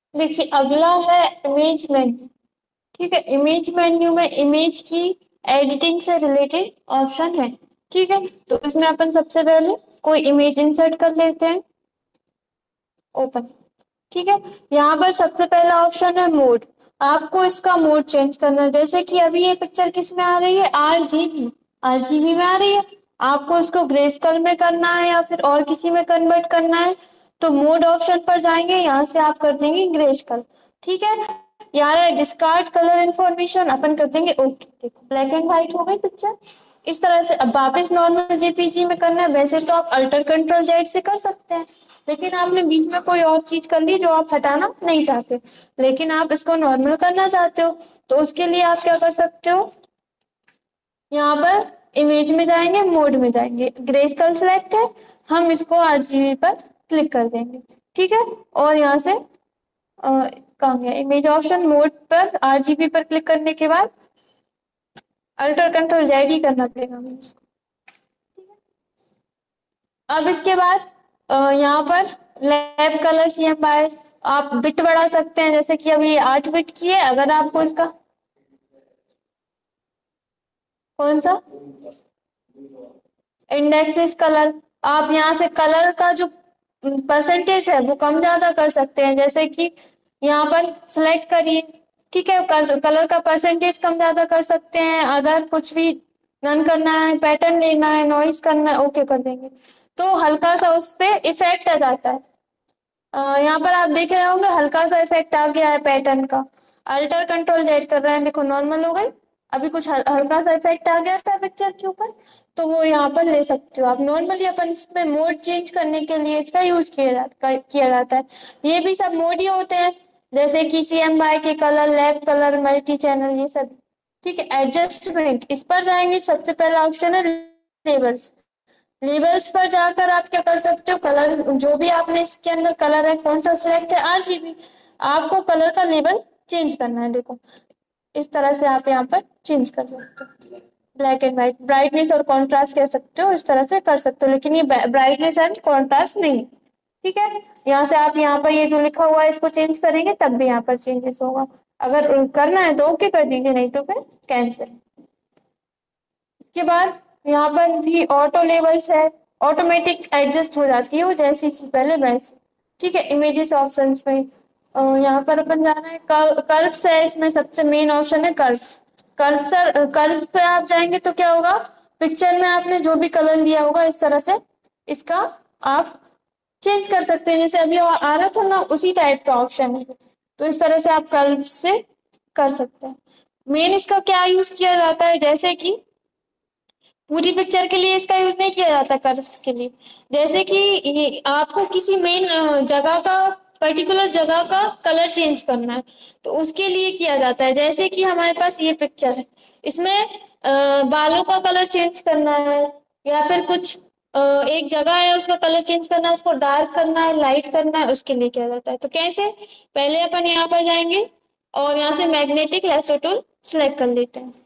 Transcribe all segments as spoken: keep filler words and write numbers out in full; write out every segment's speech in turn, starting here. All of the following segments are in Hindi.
देखिए अगला है इमेज मेन्यू। ठीक है, इमेज मेन्यू में इमेज की एडिटिंग से रिलेटेड ऑप्शन है। ठीक है, तो इसमें अपन सबसे पहले कोई इमेज इंसर्ट कर लेते हैं। ओपन। ठीक है, यहाँ पर सबसे पहला ऑप्शन है मोड। आपको इसका मोड चेंज करना है, जैसे कि अभी ये पिक्चर किस में आ रही है, आरजीबी। आरजीबी में आ रही है। आपको इसको ग्रेस्केल में करना है या फिर और किसी में कन्वर्ट करना है, तो मोड ऑप्शन पर जाएंगे, यहाँ से आप कर देंगे ग्रेस्केल। ठीक है, यार डिस्कार्ड कलर इन्फॉर्मेशन अपन कर देंगे ओके। देखो ब्लैक एंड व्हाइट हो गई पिक्चर। इस तरह से अब वापस नॉर्मल जेपीजी में करना है, वैसे तो आप अल्टर कंट्रोल जेड से कर सकते हैं, लेकिन आपने बीच में कोई और चीज कर ली जो आप हटाना नहीं चाहते, लेकिन आप इसको नॉर्मल करना चाहते हो, तो उसके लिए आप क्या कर सकते हो, यहाँ पर इमेज में जाएंगे, मोड में जाएंगे, ग्रे स्केल सिलेक्ट है, हम इसको आरजीबी पर क्लिक कर देंगे। ठीक है, और यहाँ से कहाँ गया इमेज ऑप्शन, मोड पर आरजीबी पर क्लिक करने के बाद अल्टर कंट्रोल जेड ही करना पड़ेगा हमें इसको। अब इसके बाद अ, यहाँ पर लैब कलर सीएम बाय आप बिट बढ़ा सकते हैं, जैसे कि अभी आठ बिट की है, अगर आपको इसका कौन सा इंडेक्सेस कलर, आप यहाँ से कलर का जो परसेंटेज है वो कम ज्यादा कर सकते हैं, जैसे कि यहाँ पर सिलेक्ट करिए। ठीक है, कलर का परसेंटेज कम ज्यादा कर सकते हैं, अगर कुछ भी रन करना है, पैटर्न लेना है, नॉइस करना है, ओके कर देंगे, तो हल्का सा उस पर इफेक्ट आ जाता है। यहाँ पर आप देख रहे होंगे हल्का सा इफेक्ट आ गया है पैटर्न का। अल्टर कंट्रोल जेड कर रहे हैं, देखो नॉर्मल हो गई। अभी कुछ हल, हल्का सा इफेक्ट आ गया था पिक्चर के ऊपर, तो वो यहाँ पर ले सकते हो आप। नॉर्मली अपन इसमें मोड चेंज करने के लिए इसका यूज किया जाता किया जाता है। ये भी सब मोड ही होते हैं, जैसे कि सी एम वाई के colour, lab colour, multi channel, ये सब। ठीक है, एडजस्टमेंट इस पर जाएंगे, सबसे पहला ऑप्शन है लेबल्स। लेबल्स पर जाकर आप क्या कर सकते हो, कलर जो भी आपने इसके अंदर कलर है कौन सा सिलेक्ट है, आरजीबी, आपको कलर का लेबल चेंज करना है। देखो इस तरह से आप यहाँ पर चेंज कर सकते हो, ब्लैक एंड व्हाइट, ब्राइटनेस और कॉन्ट्रास्ट कह सकते हो, इस तरह से कर सकते हो, लेकिन ये ब्राइटनेस एंड कॉन्ट्रास्ट नहीं। ठीक है, यहाँ से आप यहाँ पर ये जो लिखा हुआ है इसको चेंज करेंगे तब भी यहाँ पर चेंजेस होगा। अगर करना है तो ओके कर दीजिए, नहीं तो फिर कैंसिल। इसके बाद यहाँ पर भी ऑटो लेवल्स है, ऑटोमेटिक एडजस्ट हो जाती है वो जैसी थी पहले वैसे। ठीक है, इमेजेस ऑप्शंस में यहाँ पर अपन जाना है, कर्व्स है, इसमें सबसे मेन ऑप्शन है कर्व्स। कर्व्स कर्व्स पे आप जाएंगे तो क्या होगा, पिक्चर में आपने जो भी कलर लिया होगा इस तरह से इसका आप चेंज कर सकते हैं, जैसे अभी आ रहा था ना उसी टाइप का ऑप्शन है, तो इस तरह से आप कर्व से कर सकते हैं। मेन इसका क्या यूज किया जाता है, जैसे कि पूरी पिक्चर के लिए इसका यूज नहीं किया जाता कर्व्स के लिए, जैसे कि ये आपको किसी मेन जगह का, पर्टिकुलर जगह का कलर चेंज करना है, तो उसके लिए किया जाता है। जैसे कि हमारे पास ये पिक्चर है, इसमें आ, बालों का कलर चेंज करना है, या फिर कुछ आ, एक जगह है उसका कलर चेंज करना है, उसको डार्क करना है, लाइट करना है, उसके लिए किया जाता है। तो कैसे, पहले अपन यहाँ पर जाएंगे और यहाँ से मैग्नेटिक लेसो टूल सिलेक्ट कर लेते हैं।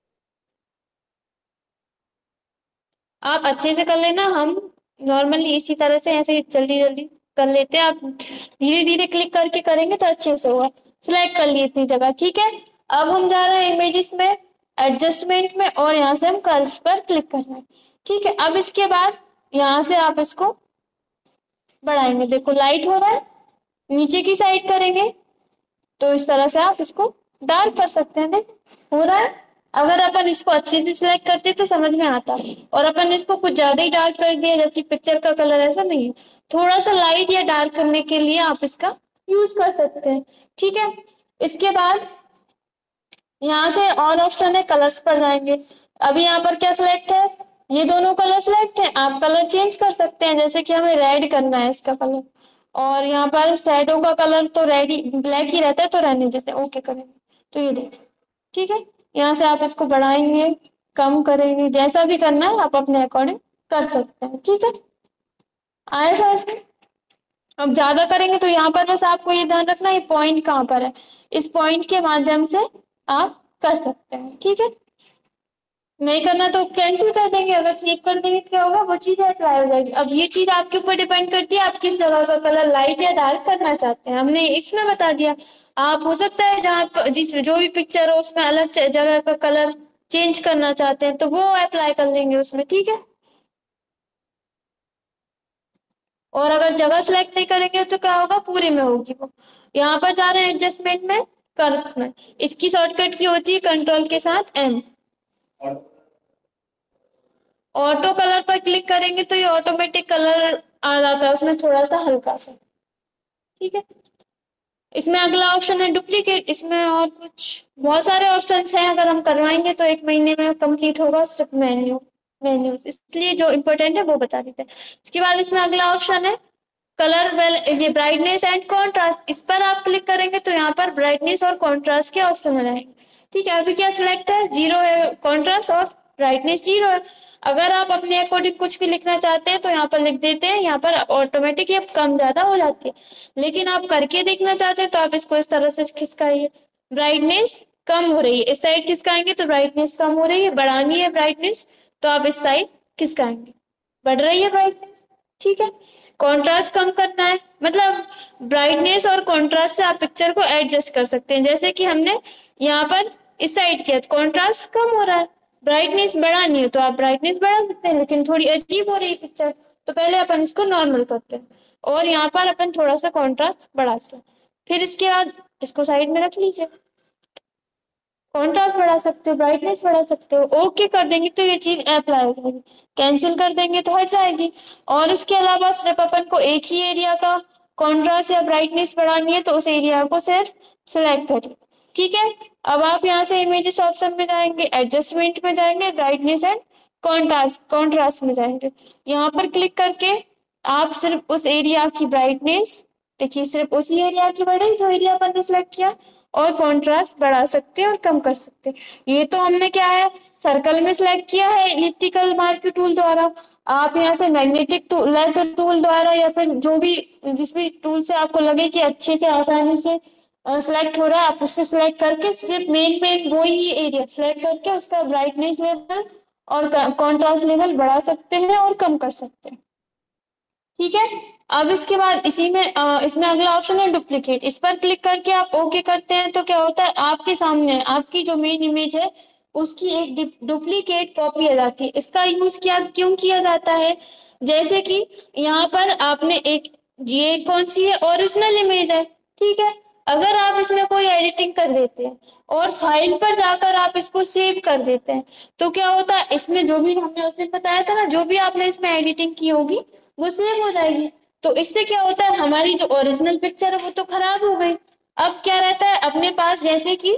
आप अच्छे से कर लेना, हम नॉर्मली इसी तरह से ऐसे जल्दी जल्दी कर लेते हैं, आप धीरे धीरे क्लिक करके करेंगे तो अच्छे से होगा। सिलेक्ट कर लिए इतनी जगह। ठीक है, अब हम जा रहे हैं इमेजेस में, एडजस्टमेंट में, और यहाँ से हम कर्व्स पर क्लिक कर रहे हैं। ठीक है, अब इसके बाद यहाँ से आप इसको बढ़ाएंगे, देखो लाइट हो रहा है, नीचे की साइड करेंगे तो इस तरह से आप इसको डार्क कर सकते हैं, देख हो रहा है। अगर अपन इसको अच्छे से सिलेक्ट करते तो समझ में आता, और अपन इसको कुछ ज्यादा ही डार्क कर दिया, जबकि पिक्चर का कलर ऐसा नहीं है, थोड़ा सा लाइट या डार्क करने के लिए आप इसका यूज कर सकते हैं। ठीक है, इसके बाद यहाँ से और ऑप्शन है, कलर्स पर जाएंगे। अभी यहाँ पर क्या सिलेक्ट है, ये दोनों कलर सिलेक्ट है, आप कलर चेंज कर सकते हैं, जैसे कि हमें रेड करना है इसका कलर, और यहाँ पर शैडो का कलर तो रेड ही, ब्लैक ही रहता है, तो रहने देते हैं, ओके करेंगे तो ये देखिए। ठीक है, यहाँ से आप इसको बढ़ाएंगे, कम करेंगे, जैसा भी करना है आप अपने अकॉर्डिंग कर सकते हैं। ठीक है, आया समझ में। अब ज्यादा करेंगे तो यहाँ पर बस आपको ये ध्यान रखना, ये पॉइंट कहाँ पर है, इस पॉइंट के माध्यम से आप कर सकते हैं। ठीक है, नहीं करना तो कैंसिल कर देंगे, अगर सेव कर देंगे तो क्या होगा, वो चीज अप्लाई हो जाएगी। अब ये चीज आपके ऊपर डिपेंड करती है आप किस जगह का कलर लाइट या डार्क करना चाहते हैं, हमने इसमें बता दिया। आप हो सकता है जहाँ प- जिस जो भी पिक्चर हो उसमें अलग च- जगह का कलर चेंज करना चाहते हैं तो वो अप्लाई कर लेंगे उसमें, ठीक है। और अगर जगह सेलेक्ट नहीं करेंगे तो क्या होगा, पूरे में होगी वो। यहाँ पर जा रहे हैं एडजस्टमेंट में, कर्व्स में, इसकी शॉर्टकट की होती है कंट्रोल के साथ एम। ऑटो कलर पर क्लिक करेंगे तो ये ऑटोमेटिक कलर आ जाता है उसमें थोड़ा सा हल्का सा, ठीक है। इसमें अगला ऑप्शन है डुप्लीकेट, इसमें और कुछ बहुत सारे ऑप्शंस हैं, अगर हम करवाएंगे तो एक महीने में कंप्लीट होगा सिर्फ मेन्यू मेन्यू, इसलिए जो इम्पोर्टेंट है वो बता देते हैं। इसके बाद इसमें अगला ऑप्शन है कलर वेल, ये ब्राइटनेस एंड कॉन्ट्रास्ट, इस पर आप क्लिक करेंगे तो यहाँ पर ब्राइटनेस और कॉन्ट्रास्ट के ऑप्शन आ जाएंगे, ठीक है। अभी क्या सिलेक्ट है, जीरो है कॉन्ट्रास्ट और ब्राइटनेस जीरो है। अगर आप अपने अकॉर्डिंग कुछ भी लिखना चाहते हैं तो यहाँ पर लिख देते हैं, यहाँ पर ऑटोमेटिक ये कम ज्यादा हो जाती है। लेकिन आप करके देखना चाहते हैं तो आप इसको इस तरह से खिसकाइए, ब्राइटनेस कम हो रही है, इस साइड खिसकाएंगे तो ब्राइटनेस कम हो रही है, बढ़ानी है ब्राइटनेस तो आप इस साइड खिसकाएंगे, बढ़ रही है ब्राइटनेस, ठीक है। कॉन्ट्रास्ट कम करना है, मतलब ब्राइटनेस और कॉन्ट्रास्ट से आप पिक्चर को एडजस्ट कर सकते हैं। जैसे कि हमने यहाँ पर इस साइड किया तो कॉन्ट्रास्ट कम हो रहा है, ब्राइटनेस बढ़ानी है तो आप ब्राइटनेस बढ़ा सकते हैं, लेकिन थोड़ी अजीब हो रही है पिक्चर तो पहले अपन इसको नॉर्मल करते हैं और यहाँ पर अपन थोड़ा सा कॉन्ट्रास्ट बढ़ाते हैं। फिर इसके बाद इसको साइड में रख लीजिए, कॉन्ट्रास्ट बढ़ा सकते हो, ब्राइटनेस बढ़ा सकते हो, ओके कर देंगे तो ये चीज अप्लाई हो जाएगी, कैंसिल कर देंगे तो हट जाएगी। और इसके अलावा सिर्फ अपन को एक ही एरिया का कॉन्ट्रास्ट या ब्राइटनेस बढ़ानी है तो उस एरिया को सिर्फ सिलेक्ट करिए, ठीक है। अब आप यहाँ से इमेजेस ऑप्शन में जाएंगे, एडजस्टमेंट में जाएंगे, ब्राइटनेस एंड कॉन्ट्रास्ट कॉन्ट्रास्ट में जाएंगे, यहाँ पर क्लिक करके आप सिर्फ उस एरिया की ब्राइटनेस, देखिए सिर्फ उसी एरिया की बढ़े जो एरिया अपन ने सिलेक्ट किया, और कॉन्ट्रास्ट बढ़ा सकते हैं और कम कर सकते हैं। ये तो हमने क्या है, सर्कल में सिलेक्ट किया है इलिप्टिकल मार्क टूल द्वारा। आप यहाँ से मैग्नेटिक टूल लेसर टूल द्वारा या फिर जो भी जिस भी टूल से आपको लगे कि अच्छे से आसानी से सिलेक्ट हो रहा है आप उससे सिलेक्ट करके सिर्फ मेन मेन वो ही एरिया सिलेक्ट करके उसका ब्राइटनेस लेवल और कॉन्ट्रास्ट लेवल बढ़ा सकते हैं और कम कर सकते हैं, ठीक है। अब इसके बाद इसी में आ, इसमें अगला ऑप्शन है डुप्लीकेट, इस पर क्लिक करके आप ओके करते हैं तो क्या होता है, आपके सामने आपकी जो मेन इमेज है उसकी एक डुप्लीकेट कॉपी आ जाती है। इसका यूज क्या क्यों किया जाता है, जैसे कि यहाँ पर आपने एक, ये कौन सी है, ओरिजिनल इमेज है, ठीक है। अगर आप इसमें कोई एडिटिंग कर देते हैं और फाइल पर जाकर आप इसको सेव कर देते हैं तो क्या होता है, इसमें जो भी हमने उस दिन बताया था ना, जो भी आपने इसमें एडिटिंग की होगी वो सेव हो जाएगी। तो इससे क्या होता है, हमारी जो ओरिजिनल पिक्चर है वो तो खराब हो गई। अब क्या रहता है अपने पास, जैसे कि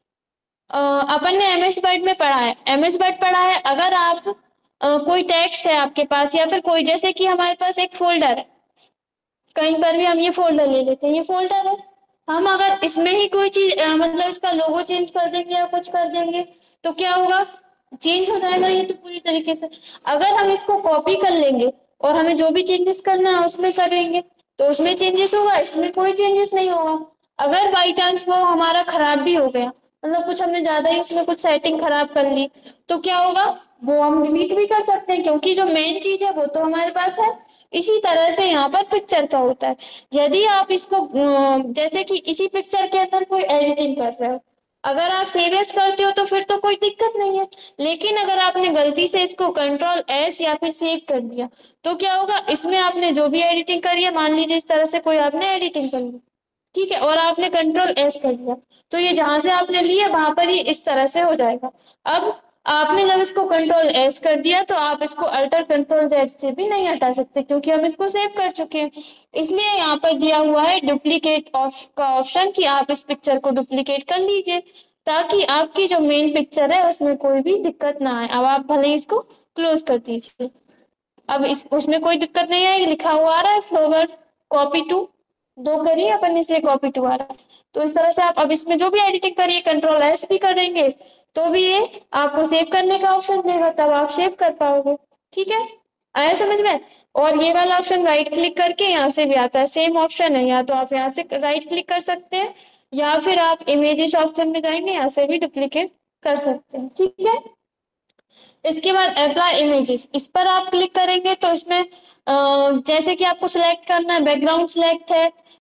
अ, अपन ने एमएस वर्ड में पढ़ा है, एमएस वर्ड पढ़ा है, अगर आप अ, कोई टेक्स्ट है आपके पास या फिर कोई, जैसे कि हमारे पास एक फोल्डर है, कहीं पर भी हम ये फोल्डर ले लेते हैं, ये फोल्डर है, हम अगर इसमें ही कोई चीज अ, मतलब इसका लोगो चेंज कर देंगे या कुछ कर देंगे तो क्या होगा, चेंज हो जाएगा ये तो पूरी तरीके से। अगर हम इसको कॉपी कर लेंगे और हमें जो भी चेंजेस करना है उसमें करेंगे तो उसमें चेंजेस होगा, इसमें कोई चेंजेस नहीं होगा। अगर बाई चांस वो हमारा खराब भी हो गया, मतलब कुछ हमने ज्यादा ही उसमें कुछ सेटिंग खराब कर ली तो क्या होगा, वो हम डिलीट भी कर सकते हैं क्योंकि जो मेन चीज है वो तो हमारे पास है। इसी तरह से यहाँ पर पिक्चर का होता है, यदि आप इसको अ, जैसे कि इसी पिक्चर के अंदर कोई एडिटिंग कर रहे हो, अगर आप सेव एज करते हो तो फिर तो कोई दिक्कत नहीं है, लेकिन अगर आपने गलती से इसको कंट्रोल एस या फिर सेव कर दिया तो क्या होगा, इसमें आपने जो भी एडिटिंग करी है, मान लीजिए इस तरह से कोई आपने एडिटिंग कर ली, ठीक है, और आपने कंट्रोल एस कर दिया तो ये जहां से आपने लिया वहां पर ही इस तरह से हो जाएगा। अब आपने जब इसको कंट्रोल एस कर दिया तो आप इसको अल्टर कंट्रोल जेड से भी नहीं हटा सकते क्योंकि हम इसको सेव कर चुके हैं। इसलिए यहाँ पर दिया हुआ है डुप्लीकेट ऑफ का ऑप्शन कि आप इस पिक्चर को डुप्लीकेट कर लीजिए ताकि आपकी जो मेन पिक्चर है उसमें कोई भी दिक्कत ना आए। अब आप भले इसको क्लोज कर दीजिए, अब इस उसमें कोई दिक्कत नहीं आएगी, लिखा हुआ आ रहा है फ्लोवर कॉपी टू, दो करिए अपन इसलिए कॉपी टू आ रहा है। तो इस तरह से आप अब इसमें जो भी एडिटिंग करिए कंट्रोल एस भी करेंगे तो भी ये आपको सेव करने का ऑप्शन देगा, तब आप सेव कर पाओगे, ठीक है, आया समझ में। और ये वाला ऑप्शन राइट क्लिक करके यहाँ से भी आता है, सेम ऑप्शन है, या तो आप यहाँ से राइट क्लिक कर सकते हैं या फिर आप इमेजेस ऑप्शन में जाएंगे यहाँ से भी डुप्लीकेट कर सकते हैं, ठीक है। इसके बाद अप्लाई इमेजेस, इस पर आप क्लिक करेंगे तो इसमें अ, जैसे कि आपको सिलेक्ट करना है, बैकग्राउंड सिलेक्ट है